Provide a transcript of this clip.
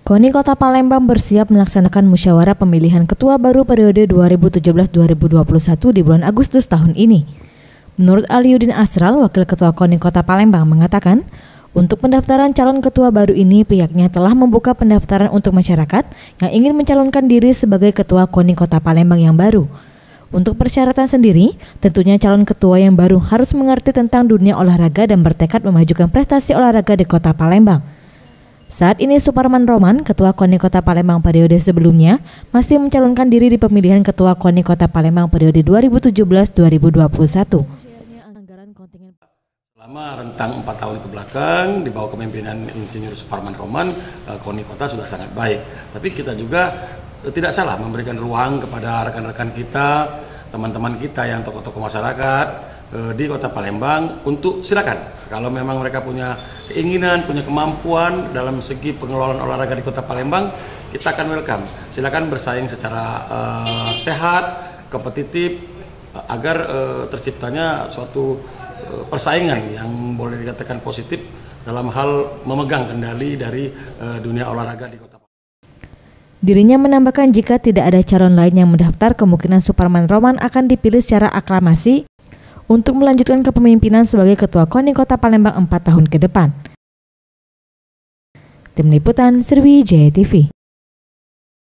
KONI Kota Palembang bersiap melaksanakan musyawarah pemilihan ketua baru periode 2017-2021 di bulan Agustus tahun ini. Menurut Aliuddin Asral, Wakil Ketua KONI Kota Palembang mengatakan, untuk pendaftaran calon ketua baru ini pihaknya telah membuka pendaftaran untuk masyarakat yang ingin mencalonkan diri sebagai ketua KONI Kota Palembang yang baru. Untuk persyaratan sendiri, tentunya calon ketua yang baru harus mengerti tentang dunia olahraga dan bertekad memajukan prestasi olahraga di Kota Palembang. Saat ini Suparman Roman, Ketua KONI Kota Palembang periode sebelumnya, masih mencalonkan diri di pemilihan Ketua KONI Kota Palembang periode 2017-2021. Selama rentang 4 tahun ke belakang, di bawah kepemimpinan Insinyur Suparman Roman, KONI Kota sudah sangat baik. Tapi kita juga tidak salah memberikan ruang kepada rekan-rekan kita, teman-teman kita yang tokoh-tokoh masyarakat di Kota Palembang untuk silakan kalau memang mereka punya keinginan, punya kemampuan dalam segi pengelolaan olahraga di Kota Palembang, kita akan welcome. Silakan bersaing secara sehat, kompetitif agar terciptanya suatu persaingan yang boleh dikatakan positif dalam hal memegang kendali dari dunia olahraga di Kota Palembang. Dirinya menambahkan jika tidak ada calon lain yang mendaftar, kemungkinan Suparman Roman akan dipilih secara aklamasi untuk melanjutkan kepemimpinan sebagai Ketua KONI Kota Palembang 4 tahun ke depan. Tim Liputan Sriwijaya TV.